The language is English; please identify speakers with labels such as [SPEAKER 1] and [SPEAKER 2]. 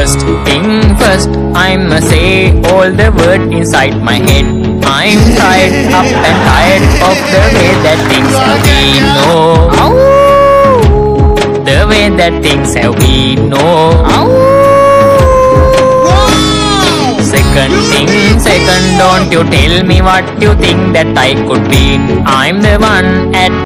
[SPEAKER 1] First thing first, I'ma say all the words inside my head. I'm tired up and tired of the way that things have been. No, the way that things have been. No. Second thing second, don't you tell me what you think that I could be. I'm the one at